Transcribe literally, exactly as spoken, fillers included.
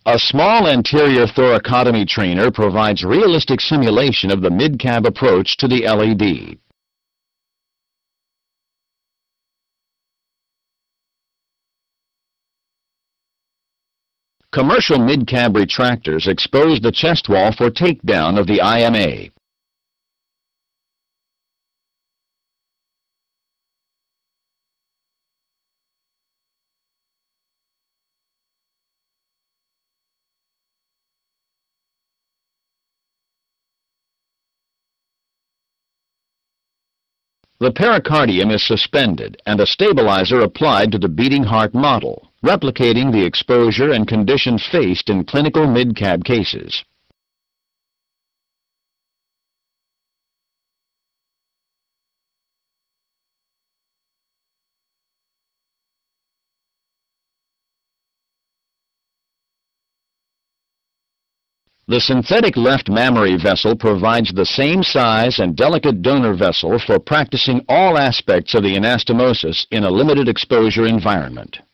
A small anterior thoracotomy trainer provides realistic simulation of the mid-cab approach to the L E D. Commercial mid-cab retractors expose the chest wall for takedown of the I M A. The pericardium is suspended and a stabilizer applied to the beating heart model, replicating the exposure and condition faced in clinical mid-cab cases. The synthetic left mammary vessel provides the same size and delicate donor vessel for practicing all aspects of the anastomosis in a limited exposure environment.